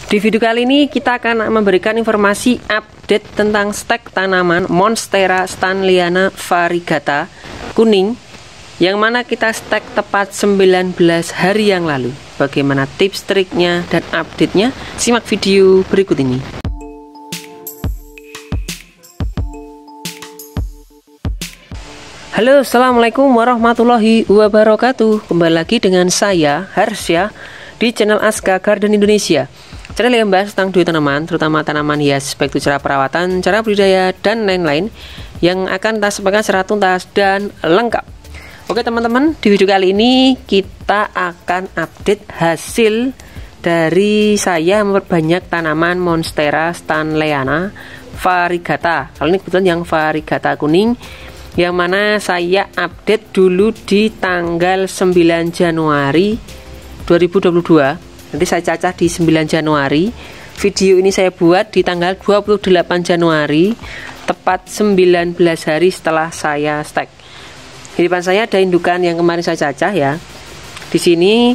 Di video kali ini kita akan memberikan informasi update tentang stek tanaman Monstera stanleyana variegata kuning yang mana kita stek tepat 19 hari yang lalu. Bagaimana tips triknya dan update-nya? Simak video berikut ini. Halo, assalamualaikum warahmatullahi wabarakatuh. Kembali lagi dengan saya Harsya di channel Aska Garden Indonesia. Channel yang membahas tentang dua tanaman, terutama tanaman hias, baik itu cara perawatan, cara budidaya, dan lain-lain yang akan kita sampaikan secara tuntas dan lengkap. Oke teman-teman, di video kali ini kita akan update hasil dari saya memperbanyak tanaman Monstera stanleyana variegata. Kali ini kebetulan yang variegata kuning, yang mana saya update dulu di tanggal 9 Januari 2022. Nanti saya cacah di 9 Januari. Video ini saya buat di tanggal 28 Januari, tepat 19 hari setelah saya stek. Di depan saya ada indukan yang kemarin saya cacah ya. Di sini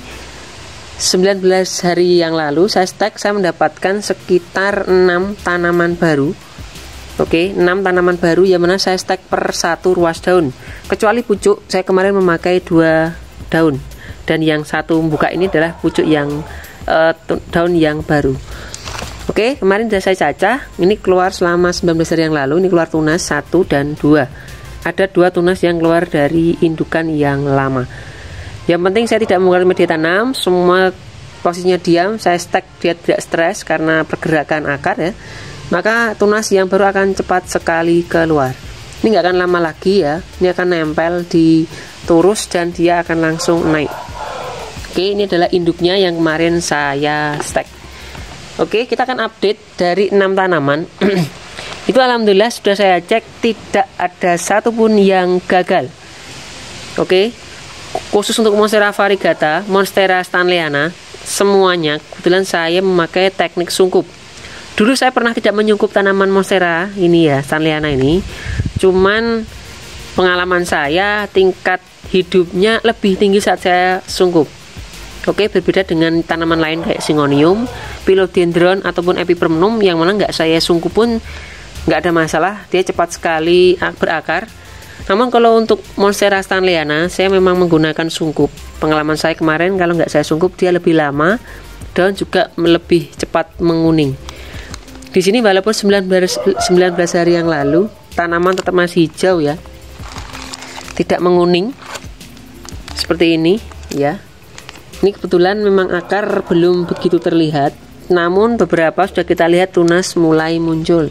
19 hari yang lalu saya stek, saya mendapatkan sekitar 6 tanaman baru. Oke, 6 tanaman baru yang mana saya stek per 1 ruas daun. Kecuali pucuk, saya kemarin memakai 2 daun. Dan yang satu buka ini adalah pucuk yang daun yang baru. Oke, kemarin sudah saya cacah. Ini keluar selama 19 hari yang lalu. Ini keluar tunas 1 dan 2. Ada 2 tunas yang keluar dari indukan yang lama. Yang penting saya tidak mengeluarkan media tanam. Semua posisinya diam. Saya stek, dia tidak stres karena pergerakan akar ya. Maka tunas yang baru akan cepat sekali keluar. Ini nggak akan lama lagi ya. Ini akan nempel di turus dan dia akan langsung naik. Oke, ini adalah induknya yang kemarin saya stek. Oke, kita akan update dari 6 tanaman. Itu alhamdulillah sudah saya cek tidak ada satupun yang gagal. Oke, khusus untuk Monstera variegata, Monstera stanleyana, semuanya kebetulan saya memakai teknik sungkup. Dulu saya pernah tidak menyungkup tanaman Monstera ini ya, stanleyana ini. Cuman pengalaman saya tingkat hidupnya lebih tinggi saat saya sungkup. Oke, berbeda dengan tanaman lain kayak Syngonium, Philodendron ataupun Epipremnum yang mana nggak saya sungkup pun nggak ada masalah, dia cepat sekali berakar. Namun kalau untuk Monstera stanleyana saya memang menggunakan sungkup. Pengalaman saya kemarin kalau nggak saya sungkup dia lebih lama dan juga lebih cepat menguning. Di sini walaupun 19 hari yang lalu tanaman tetap masih hijau ya, tidak menguning seperti ini ya. Ini kebetulan memang akar belum begitu terlihat, namun beberapa sudah kita lihat tunas mulai muncul.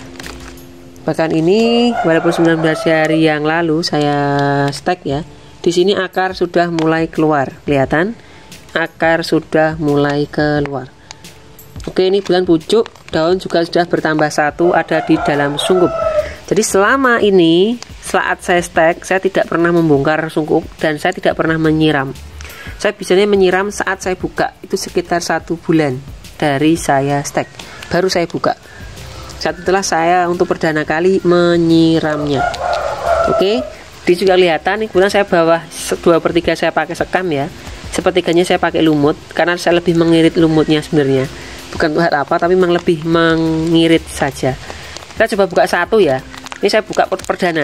Bahkan ini walaupun 19 hari yang lalu saya stek ya, di sini akar sudah mulai keluar, kelihatan akar sudah mulai keluar. Oke, ini bulan pucuk, daun juga sudah bertambah 1 ada di dalam sungkup. Jadi selama ini saat saya stek, saya tidak pernah membongkar sungkup dan saya tidak pernah menyiram. Saya biasanya menyiram saat saya buka, itu sekitar 1 bulan dari saya stek, baru saya buka. Saat itulah saya untuk perdana kali menyiramnya. Oke, di juga kelihatan, kemudian saya bawah 2/3 saya pakai sekam ya, sepertiganya saya pakai lumut, karena saya lebih mengirit lumutnya sebenarnya. Bukan buat apa, tapi memang lebih mengirit saja. Kita coba buka 1 ya. Ini saya buka perdana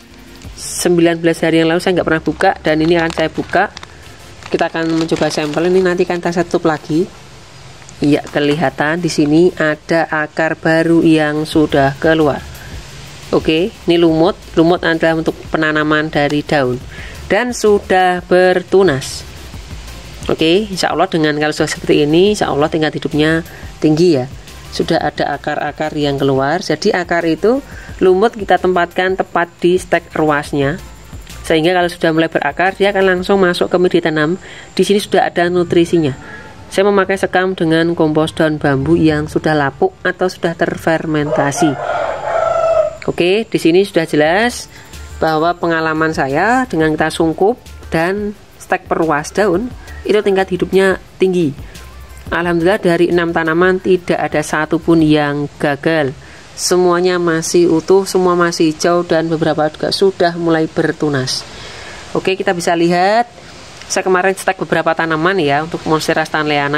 19 hari yang lalu saya nggak pernah buka, dan ini akan saya buka. Kita akan mencoba sampel ini, nanti akan saya tutup lagi. Iya, kelihatan di sini ada akar baru yang sudah keluar. Oke, ini lumut. Lumut adalah untuk penanaman dari daun dan sudah bertunas. Oke, insya Allah dengan kalau sudah seperti ini, insya Allah tingkat hidupnya tinggi ya. Sudah ada akar-akar yang keluar. Jadi akar itu lumut kita tempatkan tepat di stek ruasnya, sehingga kalau sudah mulai berakar dia akan langsung masuk ke media tanam. Di sini sudah ada nutrisinya. Saya memakai sekam dengan kompos daun bambu yang sudah lapuk atau sudah terfermentasi. Oke, di sini sudah jelas bahwa pengalaman saya dengan kita sungkup dan stek per ruas daun itu tingkat hidupnya tinggi. Alhamdulillah dari 6 tanaman tidak ada satupun yang gagal. Semuanya masih utuh, semua masih hijau, dan beberapa juga sudah mulai bertunas. Oke, kita bisa lihat saya kemarin stek beberapa tanaman ya untuk Monstera stanleyana.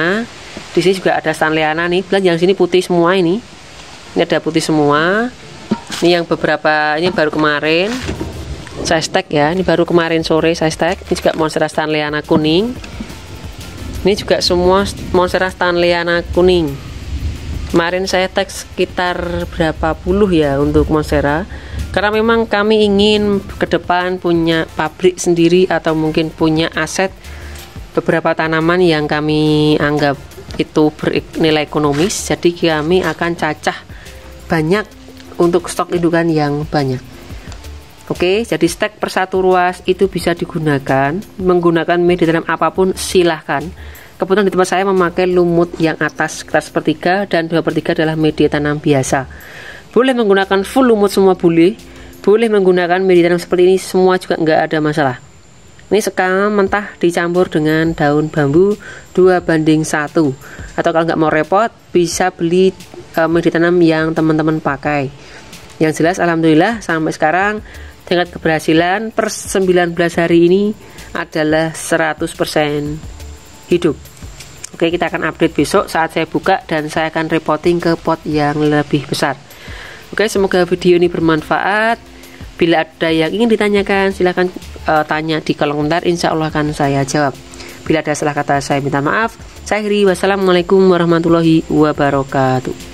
Di sini juga ada stanleyana nih, yang sini putih semua ini. Ini ada putih semua. Ini yang beberapa, ini baru kemarin saya stek ya, ini baru kemarin sore saya stek. Ini juga monstera stanleyana kuning. Ini juga semua monstera stanleyana kuning. Kemarin saya tag sekitar berapa puluh ya untuk monstera, karena memang kami ingin ke depan punya pabrik sendiri atau mungkin punya aset beberapa tanaman yang kami anggap itu bernilai ekonomis. Jadi kami akan cacah banyak untuk stok indukan yang banyak. Oke, jadi stek per satu ruas itu bisa digunakan menggunakan media tanam apapun silahkan. Kebetulan di tempat saya memakai lumut yang atas sekitar sepertiga dan 2/3 adalah media tanam biasa. Boleh menggunakan full lumut semua boleh menggunakan media tanam seperti ini semua juga nggak ada masalah. Ini sekam mentah dicampur dengan daun bambu 2:1, atau kalau nggak mau repot bisa beli media tanam yang teman-teman pakai. Yang jelas alhamdulillah sampai sekarang tingkat keberhasilan per 19 hari ini adalah 100% hidup. Oke, kita akan update besok saat saya buka dan saya akan reporting ke pot yang lebih besar. Oke, semoga video ini bermanfaat. Bila ada yang ingin ditanyakan silahkan tanya di kolom komentar, insya Allah akan saya jawab. Bila ada salah kata saya minta maaf. Saya akhiri, wassalamualaikum warahmatullahi wabarakatuh.